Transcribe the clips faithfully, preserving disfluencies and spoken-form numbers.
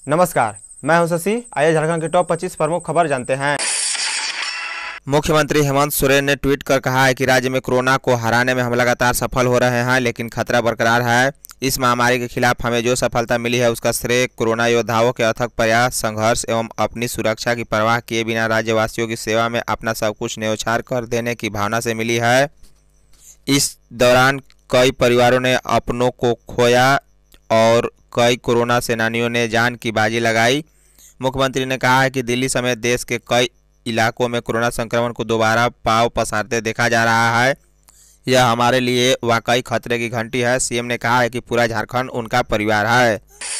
नमस्कार, मैं हूं शशि। आइए झारखंड के टॉप पच्चीस प्रमुख खबर जानते हैं। मुख्यमंत्री हेमंत सोरेन ने ट्वीट कर कहा है कि राज्य में कोरोना को हराने में हम लगातार सफल हो रहे हैं, लेकिन खतरा बरकरार है। इस महामारी के खिलाफ हमें जो सफलता मिली है उसका श्रेय कोरोना योद्धाओं के अथक प्रयास, संघर्ष एवं अपनी सुरक्षा की परवाह किए बिना राज्यवासियों की सेवा में अपना सब कुछ न्यौछावर कर देने की भावना से मिली है। इस दौरान कई परिवारों ने अपनों को खोया और कई कोरोना सेनानियों ने जान की बाजी लगाई। मुख्यमंत्री ने कहा है कि दिल्ली समेत देश के कई इलाकों में कोरोना संक्रमण को दोबारा पांव पसारते देखा जा रहा है। यह हमारे लिए वाकई खतरे की घंटी है। सीएम ने कहा है कि पूरा झारखंड उनका परिवार है।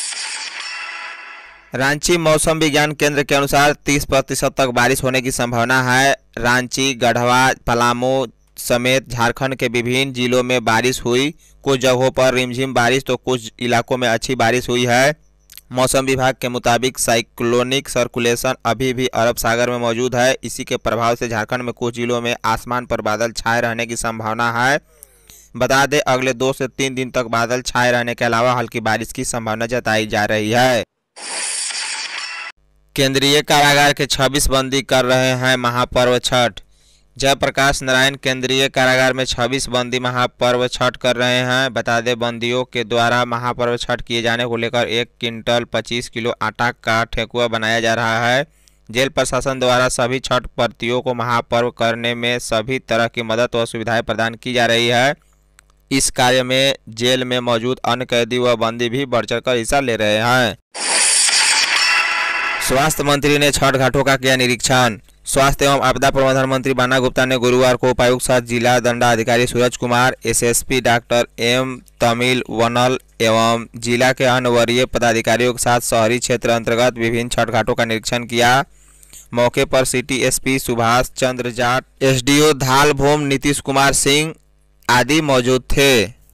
रांची मौसम विज्ञान केंद्र के अनुसार तीस प्रतिशत तक बारिश होने की संभावना है। रांची, गढ़वा, पलामू समेत झारखंड के विभिन्न जिलों में बारिश हुई। कुछ जगहों पर रिमझिम बारिश तो कुछ इलाकों में अच्छी बारिश हुई है। मौसम विभाग के मुताबिक साइक्लोनिक सर्कुलेशन अभी भी अरब सागर में मौजूद है। इसी के प्रभाव से झारखंड में कुछ जिलों में आसमान पर बादल छाए रहने की संभावना है। बता दें, अगले दो से तीन दिन तक बादल छाए रहने के अलावा हल्की बारिश की संभावना जताई जा रही है। केंद्रीय कारागार के छब्बीस बंदी कर रहे हैं महापर्व छठ। जयप्रकाश नारायण केंद्रीय कारागार में छब्बीस बंदी महापर्व छठ कर रहे हैं। बता दें, बंदियों के द्वारा महापर्व छठ किए जाने को लेकर एक क्विंटल पच्चीस किलो आटा का ठेकुआ बनाया जा रहा है। जेल प्रशासन द्वारा सभी छठ व्रतियों को महापर्व करने में सभी तरह की मदद व सुविधाएं प्रदान की जा रही है। इस कार्य में जेल में मौजूद अन्य कैदी व बंदी भी बढ़ चढ़ कर हिस्सा ले रहे हैं। स्वास्थ्य मंत्री ने छठ घाटों का किया निरीक्षण। स्वास्थ्य एवं आपदा प्रबंधन मंत्री बाना गुप्ता ने गुरुवार को उपायुक्त सह जिला दंडाधिकारी Suraj Kumar, SSP doctor M Tamil Vanal एवं जिला के अन्य वरीय पदाधिकारियों के साथ शहरी क्षेत्र अंतर्गत विभिन्न छठ घाटों का निरीक्षण किया। मौके पर city SP Subhash Chandra Jat, SDO Dhalbhum Nitish Kumar Singh आदि मौजूद थे।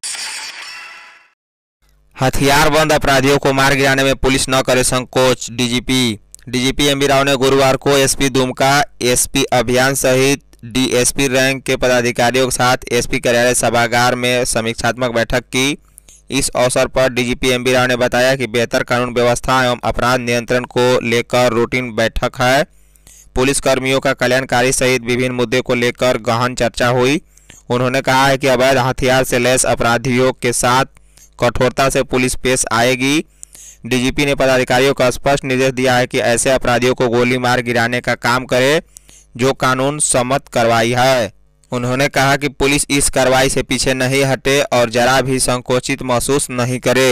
हथियारबंद अपराधियों को मार गिराने में पुलिस न करे संकोच। DGP DGP M B Rao ने गुरुवार को एसपी दुमका, एसपी अभियान सहित डीएसपी रैंक के पदाधिकारियों के साथ एसपी कार्यालय सभागार में समीक्षात्मक बैठक की। इस अवसर पर डीजीपी एम बी राव ने बताया कि बेहतर कानून व्यवस्था एवं अपराध नियंत्रण को लेकर रूटीन बैठक है। पुलिस कर्मियों का कल्याणकारी सहित विभिन्न मुद्दे को लेकर गहन चर्चा हुई। उन्होंने कहा है कि अवैध हथियार से लैस अपराधियों के साथ कठोरता से पुलिस पेश आएगी। डीजीपी ने पदाधिकारियों को स्पष्ट निर्देश दिया है कि ऐसे अपराधियों को गोली मार गिराने का काम करे जो कानून सम्मत कार्रवाई है। उन्होंने कहा कि पुलिस इस कार्रवाई से पीछे नहीं हटे और जरा भी संकोचित महसूस नहीं करे।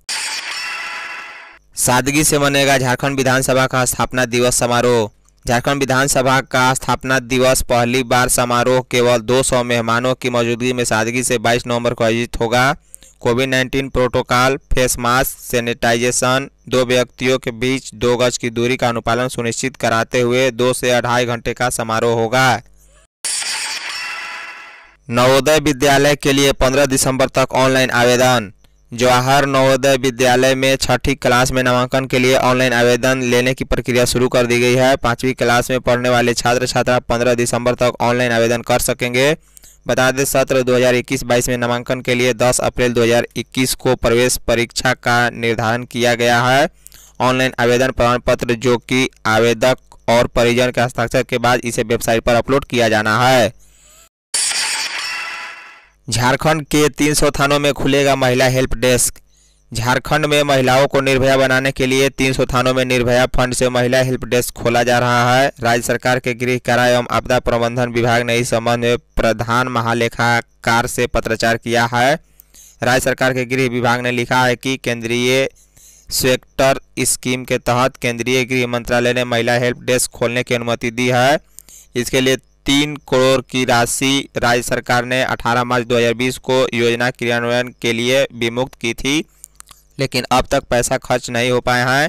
सादगी से मनेगा झारखंड विधानसभा का स्थापना दिवस समारोह। झारखंड विधानसभा का स्थापना दिवस पहली बार समारोह केवल दो सौ मेहमानों की मौजूदगी में सादगी से बाईस नवंबर को आयोजित होगा। COVID nineteen protocol, face mask, sanitisation, दो व्यक्तियों के बीच दो गज की दूरी का अनुपालन सुनिश्चित कराते हुए दो से अढ़ाई घंटे का समारोह होगा। नवोदय विद्यालय के लिए पंद्रह दिसंबर तक ऑनलाइन आवेदन। जवाहर नवोदय विद्यालय में छठी क्लास में नामांकन के लिए ऑनलाइन आवेदन लेने की प्रक्रिया शुरू कर दी गई है। पाँचवीं क्लास में पढ़ने वाले छात्र छात्रा पंद्रह दिसंबर तक ऑनलाइन आवेदन कर सकेंगे। बता दें, सत्र दो हज़ार इक्कीस बाईस में नामांकन के लिए दस अप्रैल दो हज़ार इक्कीस को प्रवेश परीक्षा का निर्धारण किया गया है। ऑनलाइन आवेदन प्रमाण पत्र जो कि आवेदक और परिजन के हस्ताक्षर के बाद इसे वेबसाइट पर अपलोड किया जाना है। झारखंड के तीन सौ थानों में खुलेगा महिला हेल्प डेस्क। झारखंड में महिलाओं को निर्भया बनाने के लिए तीन सौ थानों में निर्भया फंड से महिला हेल्प डेस्क खोला जा रहा है। राज्य सरकार के गृह कारा एवं आपदा प्रबंधन विभाग ने इस संबंध में प्रधान महालेखाकार से पत्राचार किया है। राज्य सरकार के गृह विभाग ने लिखा है कि केंद्रीय सेक्टर स्कीम के तहत केंद्रीय गृह मंत्रालय ने महिला हेल्प डेस्क खोलने की अनुमति दी है। इसके लिए तीन करोड़ की राशि राज्य सरकार ने अठारह मार्च दो हज़ार बीस को योजना क्रियान्वयन के लिए विमुक्त की थी, लेकिन अब तक पैसा खर्च नहीं हो पाए हैं।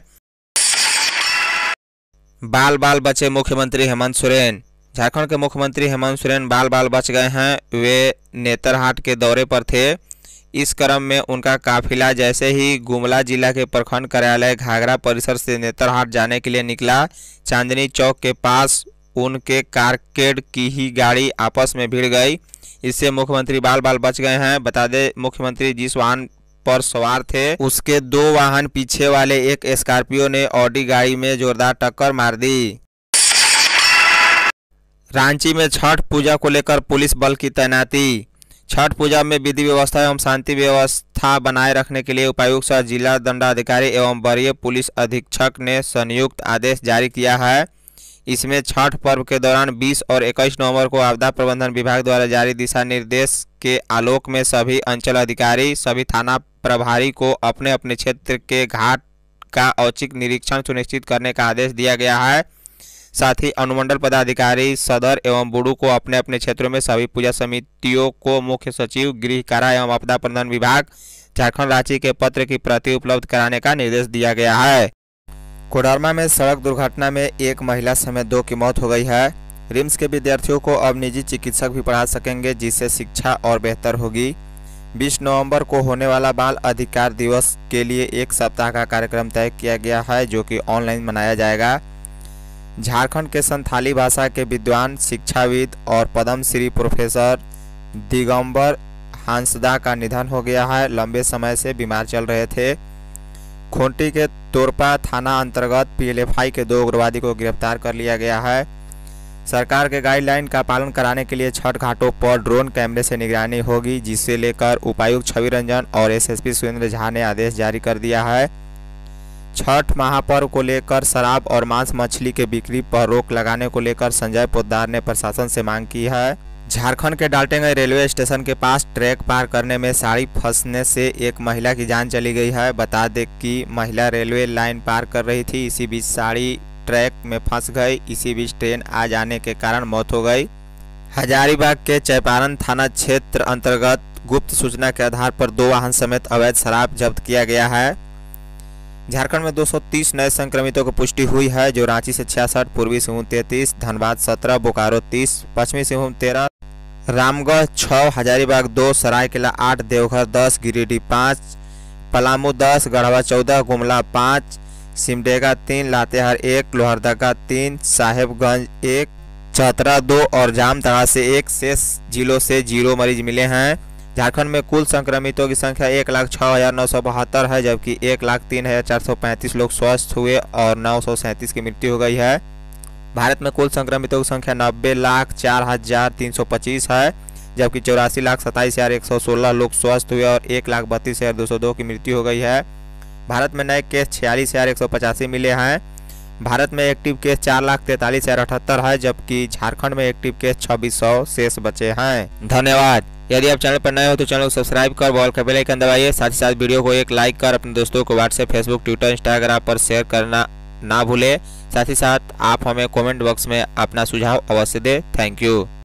बाल बाल बचे मुख्यमंत्री हेमंत सोरेन। झारखंड के मुख्यमंत्री हेमंत सोरेन बाल बाल बच गए हैं। वे नेतरहाट के दौरे पर थे। इस क्रम में उनका काफिला जैसे ही गुमला जिला के प्रखंड कार्यालय घाघरा परिसर से नेतरहाट जाने के लिए निकला, चांदनी चौक के पास उनके कारकेड की ही गाड़ी आपस में भिड़ गई। इससे मुख्यमंत्री बाल बाल बच गए हैं। बता दें, मुख्यमंत्री जिस वाहन पर सवार थे, उसके दो वाहन पीछे वाले एक स्कॉर्पियो ने ऑडी गाड़ी में जोरदार टक्कर मार दी। रांची में छठ पूजा को लेकर पुलिस बल की तैनाती। छठ पूजा में विधि व्यवस्था एवं शांति व्यवस्था बनाए रखने के लिए उपायुक्त सह जिला दंडाधिकारी एवं वरीय पुलिस अधीक्षक ने संयुक्त आदेश जारी किया है। इसमें छठ पर्व के दौरान बीस और इक्कीस नवंबर को आपदा प्रबंधन विभाग द्वारा जारी दिशा निर्देश के आलोक में सभी अंचल अधिकारी, सभी थाना प्रभारी को अपने अपने क्षेत्र के घाट का औचक निरीक्षण सुनिश्चित करने का आदेश दिया गया है। साथ ही अनुमंडल पदाधिकारी सदर एवं बूडू को अपने अपने क्षेत्रों में सभी पूजा समितियों को मुख्य सचिव, गृह कारा एवं आपदा प्रबंधन विभाग झारखंड रांची के पत्र की प्रति उपलब्ध कराने का निर्देश दिया गया है। कोडरमा में सड़क दुर्घटना में एक महिला समेत दो की मौत हो गई है। रिम्स के विद्यार्थियों को अब निजी चिकित्सक भी पढ़ा सकेंगे, जिससे शिक्षा और बेहतर होगी। बीस नवंबर को होने वाला बाल अधिकार दिवस के लिए एक सप्ताह का कार्यक्रम तय किया गया है, जो कि ऑनलाइन मनाया जाएगा। झारखंड के संथाली भाषा के विद्वान, शिक्षाविद और पद्मश्री प्रोफेसर दिगंबर हांसदा का निधन हो गया है। लंबे समय से बीमार चल रहे थे। खूंटी के तोरपा थाना अंतर्गत पीएलएफआई के दो उग्रवादी को गिरफ्तार कर लिया गया है। सरकार के गाइडलाइन का पालन कराने के लिए छठ घाटों पर ड्रोन कैमरे से निगरानी होगी, जिसे लेकर उपायुक्त छवि रंजन और एसएसपी सुरेंद्र झा ने आदेश जारी कर दिया है। छठ महापर्व को लेकर शराब और मांस मछली के बिक्री पर रोक लगाने को लेकर संजय पोद्दार ने प्रशासन से मांग की है। झारखंड के डाल्टनगंज रेलवे स्टेशन के पास ट्रैक पार करने में साड़ी फंसने से एक महिला की जान चली गई है। बता दें कि महिला रेलवे लाइन पार कर रही थी, इसी बीच साड़ी ट्रैक में फंस गई। इसी बीच ट्रेन आ जाने के कारण मौत हो गई। हजारीबाग के चैपारण थाना क्षेत्र अंतर्गत गुप्त सूचना के आधार पर दो वाहन समेत अवैध शराब जब्त किया गया है। झारखंड में दो सौ तीस नए संक्रमितों की पुष्टि हुई है, जो रांची से छियासठ, पूर्वी सिंहभूम तैंतीस, धनबाद सत्रह, बोकारो तीस, पश्चिमी सिंहभूम तेरह, रामगढ़ छः, हजारीबाग दो, सरायकेला आठ, देवघर दस, गिरिडीह पाँच, पलामू दस, गढ़वा चौदह, गुमला पाँच, सिमडेगा तीन, लातेहार एक, लोहरदगा तीन, साहेबगंज एक, चतरा दो और जामताड़ा से एक शेष जिलों से जीरो मरीज मिले हैं। झारखंड में कुल संक्रमितों की संख्या एक लाख छः हज़ार नौ सौ बहत्तर है, जबकि एक लाख तीन हज़ार चार सौ पैंतीस लोग स्वस्थ हुए और नौ सौ सैंतीस की मृत्यु हो गई है। भारत में कुल संक्रमितों की संख्या नब्बे लाख चार हज़ार तीन सौ पच्चीस है, जबकि चौरासी लाख सत्ताईस हज़ार एक सौ सोलह लोग स्वस्थ हुए और एक लाख बत्तीस हज़ार दो सौ दो की मृत्यु हो गई है। भारत में नए केस छियालीस हज़ार एक सौ पचासी मिले हैं। भारत में एक्टिव केस चार लाख तैंतालीस हज़ार अठहत्तर है, जबकि झारखंड में एक्टिव केस छब्बीस सौ शेष बचे हैं। धन्यवाद। यदि आप चैनल पर नए हो तो चैनल को सब्सक्राइब कर बॉल का बेल आइकन दबाइए। साथ ही साथ वीडियो को एक लाइक कर अपने दोस्तों को व्हाट्सएप, फेसबुक, ट्विटर, इंस्टाग्राम पर शेयर करना ना भूलें। साथ ही साथ आप हमें कमेंट बॉक्स में अपना सुझाव अवश्य दें। Thank you.